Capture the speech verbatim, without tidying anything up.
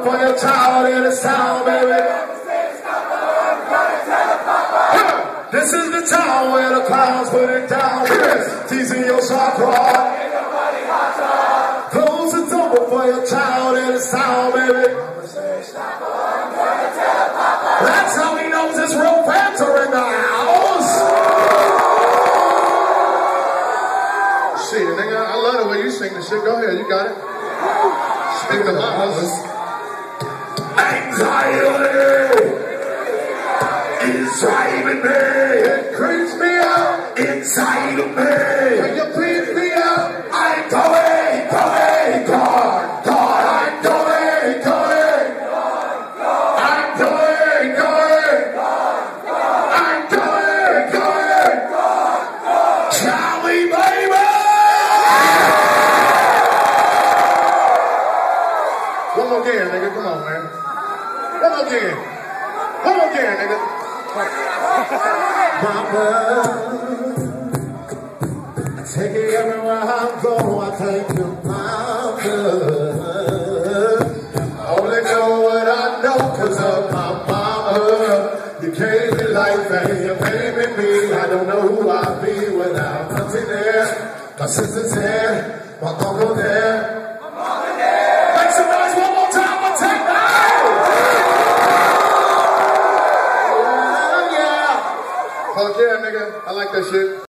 for your child in the sound, baby. This is the town where the clowns put it down. Teasing your shark rod. Close the door for your child in the sound, baby. That's how he knows it's real banter in the house. Shit, nigga, I love the way you sing this shit. Go ahead, you got it. Speaking of mamas. Anxiety is driving me. It creeps me out inside of me. Can you please me out? I'm going, going, going, going. I'm going, going. I'm going, going. I'm going, going. Charlie, baby. One more again, nigga. Come on, man. One more again. One more again, nigga. Mama, take it everywhere I go. I thank you, Mama. I only know what I know because of my mama. You gave me life and you made me me. I don't know who I'd be without auntie there, my sister's there, my uncle there. Make some noise one more time. I'll take that. Fuck yeah, nigga. I like that shit.